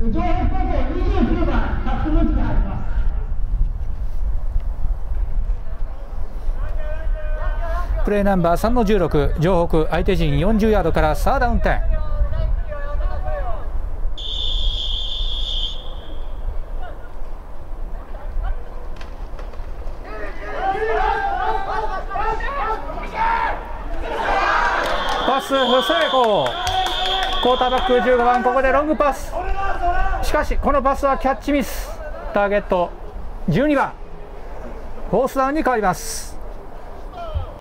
上北高校29番タップムチが入ります。 プレーナンバー3の16、城北相手陣40ヤードからサーダウン10。パス不成功。クォーターバック15番、ここでロングパス。しかしこのパスはキャッチミス。ターゲット12番、フォースダウンに変わります。